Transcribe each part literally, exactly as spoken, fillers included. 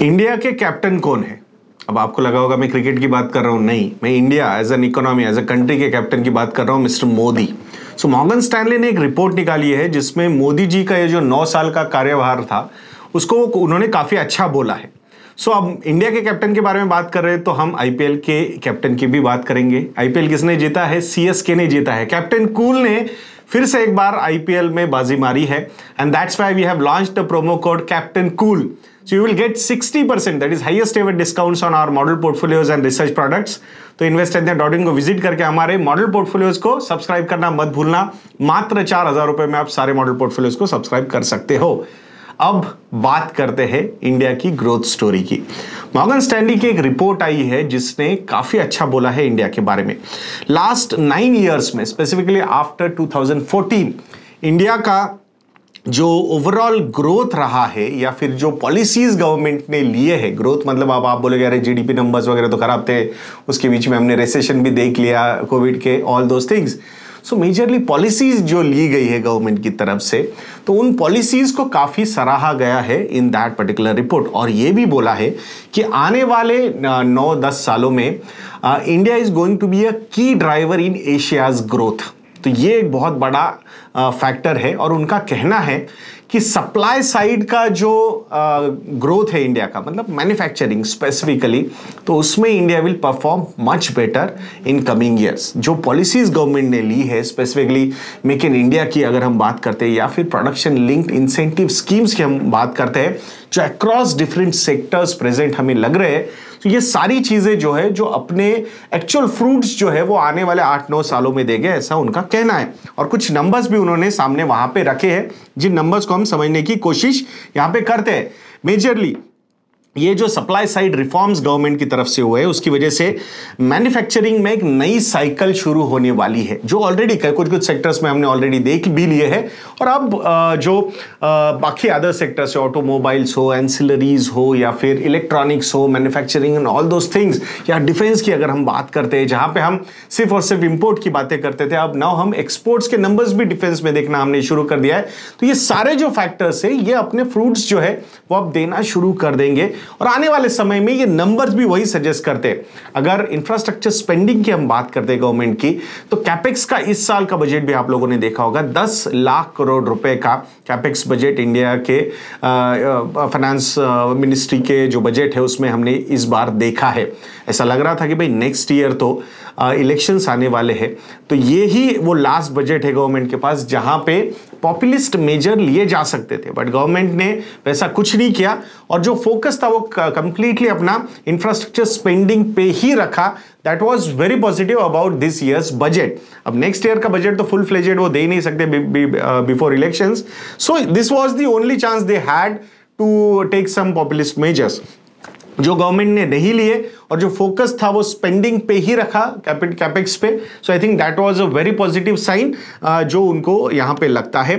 India के captain कौन है? अब आपको लगा होगा मैं क्रिकेट की बात कर रहा हूं, नहीं, मैं India as an economy, as a country के कैप्टन की बात कर रहा हूं, mister Modi. So Morgan Stanley ने एक रिपोर्ट निकाली है जिसमें मोदी जी का ये जो नौ साल का कार्यभार था उसको उन्होंने काफी अच्छा बोला है। सो so, अब इंडिया के कैप्टन के बारे में बात कर रहे हैं तो हम आईपीएल के कैप्टन की भी बात करेंगे। आईपीएल किसने जीता है? सीएसके ने जीता है। कैप्टन कूल ने फिर से एक बार आईपीएल में बाजी मारी है and that's why we have launched the promo code captain cool. So you will get sixty percent, that is highest ever discounts on our model portfolios and research products. तो invest India dot in को visit करके हमारे model portfolios को subscribe करना मत भूलना। मात्र चार हजार रुपए में आप सारे मॉडल पोर्टफोलियोज को सब्सक्राइब कर सकते हो। अब बात करते हैं इंडिया की ग्रोथ स्टोरी की। मॉर्गन स्टैनली की एक रिपोर्ट आई है जिसने काफी अच्छा बोला है इंडिया के बारे में। लास्ट नाइन ईयर्स में, specifically after two thousand fourteen, India का जो ओवरऑल ग्रोथ रहा है या फिर जो पॉलिसीज गवर्नमेंट ने लिए हैं, ग्रोथ मतलब आप आप बोलेगे अरे जीडीपी नंबर्स वगैरह तो खराब थे, उसके बीच में हमने रिसेशन भी देख लिया कोविड के, all those things. So majorly policies जो ली गई है गवर्नमेंट की तरफ से, तो उन पॉलिसीज को काफी सराहा गया है इन दैट पर्टिकुलर रिपोर्ट। और ये भी बोला है कि आने वाले नौ दस सालों में India is going to be a key driver in Asia's growth. तो ये एक बहुत बड़ा फैक्टर है और उनका कहना है कि सप्लाई साइड का जो ग्रोथ है इंडिया का, मतलब मैन्युफैक्चरिंग स्पेसिफिकली, तो उसमें India will perform much better in coming years. जो पॉलिसीज गवर्नमेंट ने ली है, स्पेसिफिकली मेक इन इंडिया की अगर हम बात करते हैं या फिर प्रोडक्शन लिंक्ड इंसेंटिव स्कीम्स की हम बात करते हैं जो अक्रॉस डिफरेंट सेक्टर्स प्रेजेंट हमें लग रहे हैं, तो ये सारी चीजें जो है जो अपने एक्चुअल फ्रूट्स जो है वो आने वाले आठ नौ सालों में देंगे, ऐसा उनका कहना है। और कुछ नंबर्स भी उन्होंने सामने वहां पे रखे हैं जिन नंबर्स को हम समझने की कोशिश यहां पे करते हैं। मेजरली ये जो सप्लाई साइड रिफॉर्म्स गवर्नमेंट की तरफ से हुए हैं उसकी वजह से मैन्युफैक्चरिंग में एक नई साइकिल शुरू होने वाली है, जो ऑलरेडी कुछ कुछ सेक्टर्स में हमने ऑलरेडी देख भी लिए हैं। और अब जो बाकी अदर सेक्टर्स, ऑटोमोबाइल्स हो, एंसिलरीज हो या फिर इलेक्ट्रॉनिक्स हो, manufacturing and all those things, या डिफेंस की अगर हम बात करते हैं जहां पे हम सिर्फ और सिर्फ इंपोर्ट की बातें करते थे, अब नाउ हम एक्सपोर्ट्स के नंबर्स भी डिफेंस में देखना हमने शुरू कर दिया है। तो ये सारे जो फैक्टर्स है ये अपने फ्रूट्स जो है वो अब देना शुरू कर देंगे और आने वाले समय में ये नंबर्स भी वही सजेस्ट करते हैं। अगर इंफ्रास्ट्रक्चर स्पेंडिंग की हम बात करते हैं गवर्नमेंट की, तो कैपेक्स का इस साल का बजट भी आप लोगों ने देखा होगा, दस लाख करोड़ रुपए का कैपेक्स बजट इंडिया के फाइनेंस मिनिस्ट्री के जो बजट है उसमें हमने इस बार देखा है। ऐसा लग रहा था कि भाई नेक्स्ट ईयर तो इलेक्शंस आने वाले हैं, तो ये ही वो लास्ट बजट है गवर्नमेंट के पास जहां पे पॉपुलिस्ट मेजर लिए जा सकते थे, बट गवर्नमेंट ने वैसा कुछ नहीं किया और जो फोकस था वो कंप्लीटली अपना इंफ्रास्ट्रक्चर स्पेंडिंग पे ही रखा। That was very positive about this year's budget. अब नेक्स्ट ईयर का बजट तो फुल फ्लेजेड वो दे ही नहीं सकते before elections, so this was the only chance they had to take some populist measures, जो गवर्नमेंट ने नहीं लिए और जो फोकस था वो स्पेंडिंग पे ही रखा, कैपेक्स पे। So I think that was a very positive sign जो उनको यहां पे लगता है।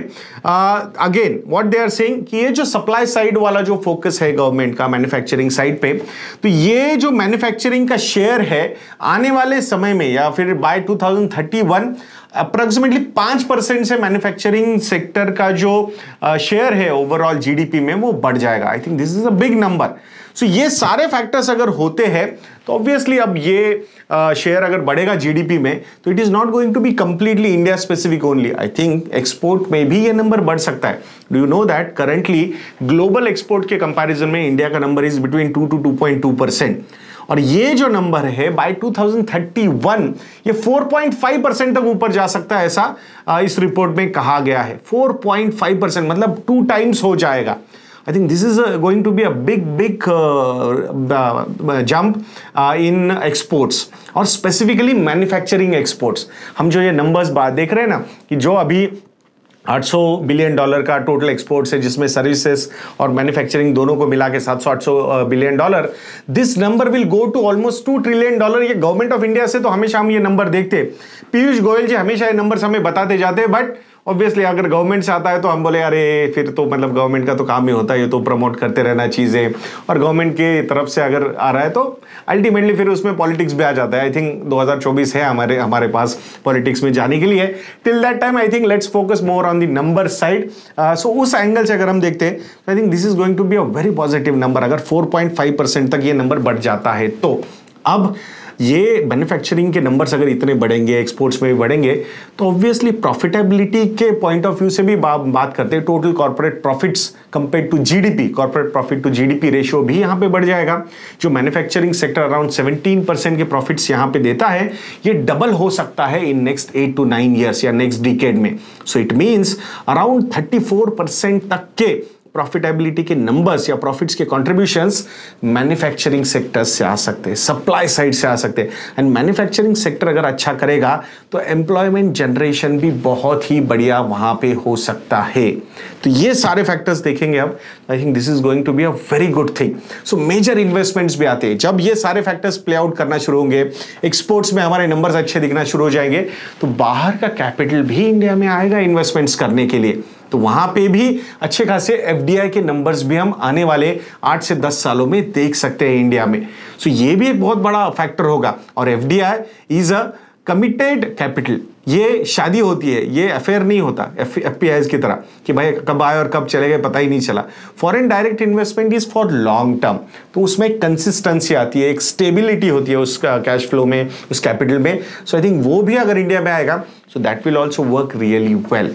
Again what they are saying कि ये जो सप्लाई साइड वाला जो फोकस है गवर्नमेंट का मैन्युफैक्चरिंग साइड पे, तो ये जो मैन्युफैक्चरिंग का शेयर है आने वाले समय में या फिर by two thousand thirty one approximately पांच परसेंट से मैन्युफैक्चरिंग सेक्टर का जो शेयर है ओवरऑल जीडीपी में वो बढ़ जाएगा। I think this is a big number. So ये सारे फैक्टर्स अगर होते हैं तो ऑब्वियसली अब ये शेयर अगर बढ़ेगा जीडीपी में तो it is not going to be completely India specific only. I think export में भी ये नंबर बढ़ सकता है। Do you know that currently global export के कंपैरिजन में इंडिया का number is between two two two point two percent, और ये जो नंबर है by two thousand thirty one ये फोर पॉइंट फाइव परसेंट तक ऊपर जा सकता है, ऐसा इस रिपोर्ट में कहा गया है। फोर पॉइंट फाइव परसेंट मतलब टू टाइम्स हो जाएगा। I think this is a, going to be a big, big uh, uh, jump uh, in exports और specifically manufacturing exports। हम जो ये numbers बात देख रहे हैं ना कि जो अभी आठ सौ बिलियन डॉलर का टोटल एक्सपोर्ट्स है जिसमें सर्विसेज और मैन्युफैक्चरिंग दोनों को मिला के सात सौ आठ सौ billion dollar, this number will go to almost two trillion dollar. ये गवर्नमेंट ऑफ इंडिया से तो हमेशा हम ये नंबर देखते हैं, पीयूष गोयल जी हमेशा ये नंबर हमें बताते जाते हैं, बट ऑब्वियसली अगर गवर्नमेंट से आता है तो हम बोले अरे फिर तो मतलब गवर्नमेंट का तो काम ही होता है ये तो प्रमोट करते रहना चीज़ें, और गवर्नमेंट की तरफ से अगर आ रहा है तो अल्टीमेटली फिर उसमें पॉलिटिक्स भी आ जाता है। आई थिंक दो हज़ार चौबीस है हमारे हमारे पास पॉलिटिक्स में जाने के लिए। Till that time I think let's focus more on the number side. So उस एंगल से अगर हम देखते हैं I think this is going to be a very positive number. अगर फोर पॉइंट फाइव परसेंट तक ये नंबर बढ़ जाता है तो अब ये मैन्युफैक्चरिंग के नंबर्स अगर इतने बढ़ेंगे, एक्सपोर्ट्स में भी बढ़ेंगे, तो ऑब्वियसली प्रॉफिटेबिलिटी के पॉइंट ऑफ व्यू से भी बा, बात करते हैं total corporate profits compare to GDP, corporate profit to GDP ratio भी यहाँ पे बढ़ जाएगा। जो manufacturing sector around seventeen percent के प्रॉफिट्स यहाँ पे देता है, ये डबल हो सकता है in next eight to nine years या नेक्स्ट डिकेड में। So it means around thirty four percent तक के प्रॉफिटेबिलिटी के नंबर्स या प्रॉफिट्स के कंट्रीब्यूशंस मैन्युफैक्चरिंग सेक्टर से आ सकते हैं, सप्लाई साइड से आ सकते हैं। एंड मैन्युफैक्चरिंग सेक्टर अगर अच्छा करेगा तो एम्प्लॉयमेंट जनरेशन भी बहुत ही बढ़िया वहां पे हो सकता है। तो ये सारे फैक्टर्स देखेंगे अब, I think this is going to be a very good thing. So major investments भी आते हैं जब ये सारे फैक्टर्स प्ले आउट करना शुरू होंगे, एक्सपोर्ट्स में हमारे नंबर्स अच्छे दिखना शुरू हो जाएंगे, तो बाहर का कैपिटल भी इंडिया में आएगा इन्वेस्टमेंट्स करने के लिए। तो वहां पे भी अच्छे खासे एफडीआई के नंबर्स भी हम आने वाले आठ से दस सालों में देख सकते हैं इंडिया में। सो ये भी एक बहुत बड़ा फैक्टर होगा। और FDI is a committed capital. ये शादी होती है, ये अफेयर नहीं होता एफपीआईज की तरह कि भाई कब आए और कब चले गए पता ही नहीं चला। Foreign direct investment is for long term, तो उसमें कंसिस्टेंसी आती है, एक स्टेबिलिटी होती है उसका कैश फ्लो में, उस कैपिटल में। सो आई थिंक वो भी अगर इंडिया में आएगा so that will also work really well.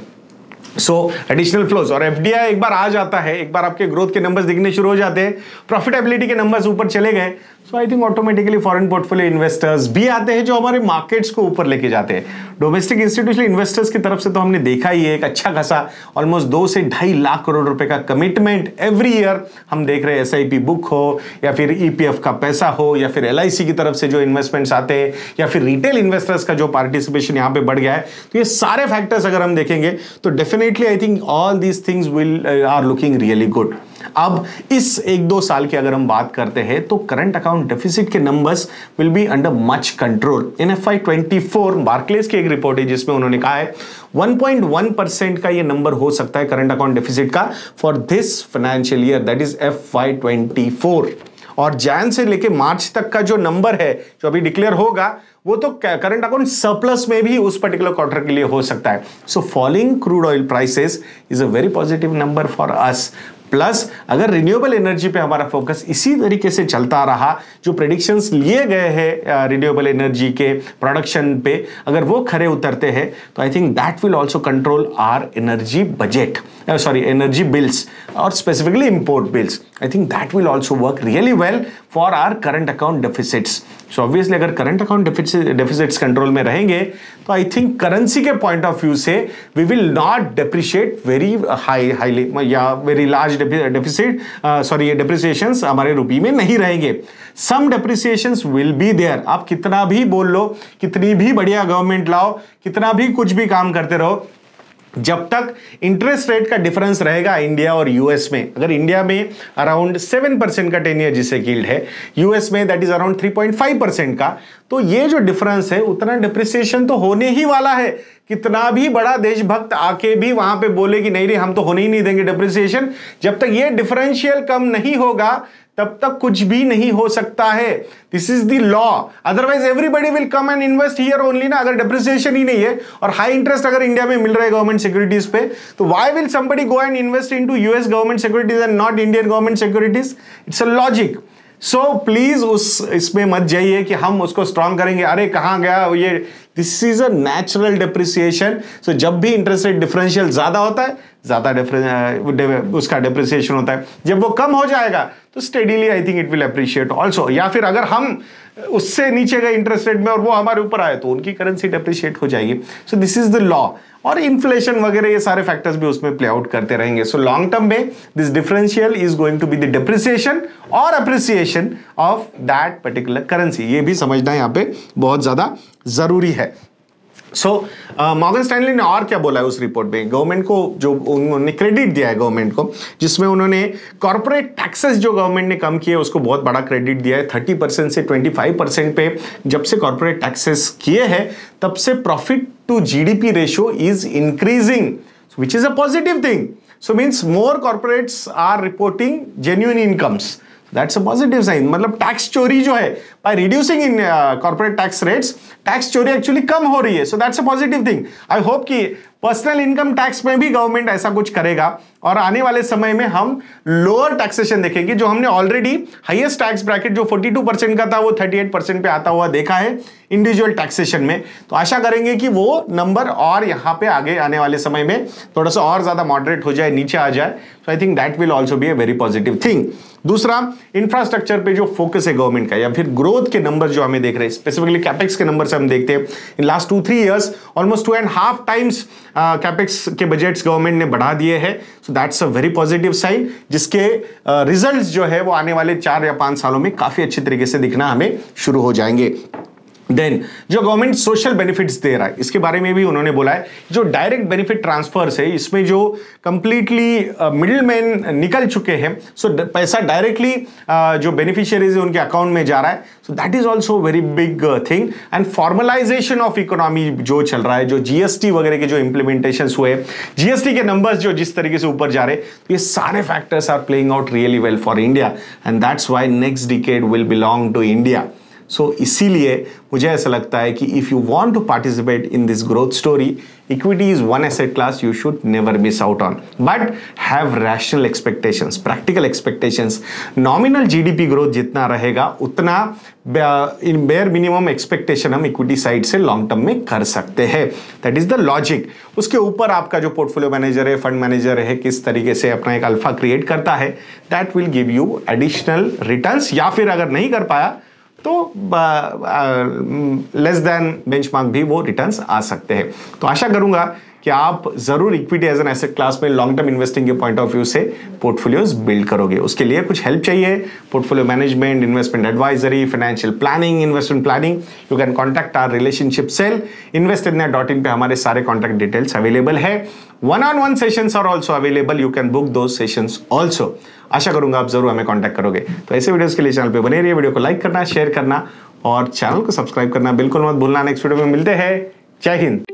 So additional flows और एफडीआई एक बार आ जाता है, एक बार आपके ग्रोथ के नंबर्स दिखने शुरू हो जाते हैं, प्रॉफिटेबिलिटी के नंबर्स ऊपर चले गए, so I think automatically foreign portfolio investors भी आते हैं जो हमारे मार्केट्स को ऊपर लेके जाते हैं। डोमेस्टिक इंस्टीट्यूशनल इन्वेस्टर्स की तरफ से तो हमने देखा ही है एक अच्छा खासा ऑलमोस्ट दो से ढाई लाख करोड़ रुपए का कमिटमेंट एवरी ईयर हम देख रहे हैं। एसआईपी बुक हो या फिर ईपीएफ का पैसा हो या फिर एलआईसी की तरफ से जो इन्वेस्टमेंट्स आते हैं या फिर रिटेल इन्वेस्टर्स का जो पार्टिसिपेशन यहाँ पे बढ़ गया है, तो ये सारे फैक्टर्स अगर हम देखेंगे तो definitely I think all these things will are looking really good. अब इस एक दो साल की अगर हम बात करते हैं तो करंट अकाउंट डेफिसिट के numbers will be under much control. In F Y twenty four Barclays की एक रिपोर्ट है जिसमें उन्होंने कहा है वन पॉइंट वन परसेंट का ये नंबर हो सकता है करंट अकाउंट डेफिसिट का for this financial year, that is F Y twenty four. और जैन से लेके मार्च तक का जो नंबर है जो अभी डिक्लेयर होगा वो तो करंट अकाउंट सरप्लस में भी उस पर्टिकुलर क्वार्टर के लिए हो सकता है। So falling crude oil prices is a very positive number for us. Plus अगर रिन्यूएबल एनर्जी पे हमारा फोकस इसी तरीके से चलता रहा, जो प्रेडिक्शंस लिए गए हैं रिन्यूएबल एनर्जी के प्रोडक्शन पे अगर वो खरे उतरते हैं तो I think that will also control our energy budget, sorry energy bills और specifically import bills. I think that will also work really well for our current account deficits. So obviously अगर current account deficits control में रहेंगे तो I think currency के point of view से we will not depreciate very high highly या very large deficit sorry ये depreciations हमारे रुपये में नहीं रहेंगे। सम डेप्रिसिएशंस विल बी देयर। आप कितना भी बोल लो, कितनी भी बढ़िया गवर्नमेंट लाओ, कितना भी कुछ भी काम करते रहो, जब तक इंटरेस्ट रेट का डिफरेंस रहेगा इंडिया और यूएस में, अगर इंडिया में अराउंड सेवन परसेंट का टेन ईयर जिसे यील्ड है, यूएस में that is around three point five percent का, तो ये जो डिफरेंस है उतना डिप्रिसिएशन तो होने ही वाला है। कितना भी बड़ा देशभक्त आके भी वहां पे बोले कि नहीं नहीं हम तो होने ही नहीं देंगे डिप्रिसिएशन, जब तक ये डिफरेंशियल कम नहीं होगा तब तक कुछ भी नहीं हो सकता है। This is the law, otherwise everybody will come and invest here only ना। अगर डिप्रिसिएशन ही नहीं है और हाई इंटरेस्ट अगर इंडिया में मिल रहा है गवर्नमेंट सिक्योरिटीज पे, तो why will somebody go and invest into US government securities and not Indian government securities? It's a logic. So please उस इसमें मत जाइए कि हम उसको स्ट्रॉन्ग करेंगे, अरे कहां गया ये। This is a natural depreciation. So जब भी इंटरेस्ट रेट डिफरेंशियल ज्यादा होता है ज्यादा उसका डिप्रिसिएशन होता है, जब वो कम हो जाएगा तो steadily I think it will appreciate also. या फिर अगर हम उससे नीचे गए इंटरेस्ट रेट में और वो हमारे ऊपर आए तो उनकी करेंसी डिप्रिशिएट हो जाएगी। So this is the law. और इन्फ्लेशन वगैरह ये सारे फैक्टर्स भी उसमें प्ले आउट करते रहेंगे। सो लॉन्ग टर्म में this differential is going to be the depreciation और appreciation of that particular currency. ये भी समझना यहाँ पे बहुत ज्यादा जरूरी है। सो मॉर्गन स्टैनली ने और क्या बोला है उस रिपोर्ट में, गवर्नमेंट को जो उन्होंने क्रेडिट दिया है गवर्नमेंट को, जिसमें उन्होंने कॉर्पोरेट टैक्सेस जो गवर्नमेंट ने कम किए उसको बहुत बड़ा क्रेडिट दिया है। थर्टी परसेंट से ट्वेंटी फाइव परसेंट पे जब से कॉर्पोरेट टैक्सेस किए हैं तब से profit to GDP ratio is increasing which is a positive thing. So means more corporates are reporting genuine incomes. That's a positive sign. मतलब टैक्स चोरी जो है by reducing in corporate tax rates, tax चोरी actually कम हो रही है. So that's a positive thing. I hope कि पर्सनल इनकम टैक्स में भी गवर्नमेंट ऐसा कुछ करेगा और आने वाले समय में हम लोअर टैक्सेशन देखेंगे. जो हमने ऑलरेडी हाईएस्ट टैक्स ब्रैकेट जो बयालीस परसेंट का था वो अड़तीस परसेंट पे आता हुआ देखा है इंडिविजुअल टैक्सेशन में. तो आशा करेंगे कि वो नंबर और यहां पे आगे आने वाले समय में थोड़ा सा और ज्यादा मॉडरेट हो जाए, नीचे आ जाए. So I think that will also be a very positive thing. दूसरा, इंफ्रास्ट्रक्चर पे जो फोकस है गवर्नमेंट का या फिर ग्रोथ के नंबर जो हमें देख रहे हैं, स्पेसिफिकली कैपेक्स के नंबर से हम देखते हैं in last two three years almost two and half times capex के बजट्स गवर्नमेंट ने बढ़ा दिए हैं. So that's a very positive sign, जिसके रिजल्ट्स uh, जो है वो आने वाले चार या पांच सालों में काफी अच्छे तरीके से दिखना हमें शुरू हो जाएंगे. देन जो गवर्नमेंट सोशल बेनिफिट्स दे रहा है, इसके बारे में भी उन्होंने बोला है. जो डायरेक्ट बेनिफिट ट्रांसफर्स है, इसमें जो कंप्लीटली मिडिल मैन निकल चुके हैं, सो so पैसा डायरेक्टली uh, जो बेनिफिशियरीज है उनके अकाउंट में जा रहा है. So that is also very big thing. And formalization of economy जो चल रहा है, जो जीएसटी वगैरह के जो इंप्लीमेंटेशन हुए, जीएसटी के नंबर्स जो जिस तरीके से ऊपर जा रहे, तो ये सारे factors are playing out really well for India and that's why next decade will belong to India. So so, इसीलिए मुझे ऐसा लगता है कि if you want to participate in this growth story, equity is one asset class you should never miss out on, but have rational expectations, practical expectations. Nominal GDP growth जितना रहेगा उतना in bare minimum expectation हम equity side से long term में कर सकते हैं. That is the logic. उसके ऊपर आपका जो पोर्टफोलियो मैनेजर है, फंड मैनेजर है, किस तरीके से अपना एक अल्फा क्रिएट करता है, that will give you additional returns. या फिर अगर नहीं कर पाया तो लेस देन बेंचमार्क भी वो रिटर्न्स आ सकते हैं. तो आशा करूंगा कि आप जरूर equity as an asset class में लॉन्ग टर्म इन्वेस्टिंग के पॉइंट ऑफ व्यू से पोर्टफोलियोज बिल्ड करोगे. उसके लिए कुछ हेल्प चाहिए, portfolio management, investment advisory, financial planning, investment planning, you can contact our relationship cell. Invest India dot in पे हमारे सारे कॉन्टैक्ट डिटेल्स अवेलेबल है. One on one sessions are also available, you can book those sessions also. आशा करूंगा आप जरूर हमें contact करोगे. तो ऐसे वीडियोस के लिए चैनल पे बने रहिए, वीडियो को लाइक करना, शेयर करना और चैनल को सब्सक्राइब करना बिल्कुल मत भूलना. नेक्स्ट वीडियो में मिलते हैं. जय हिंद.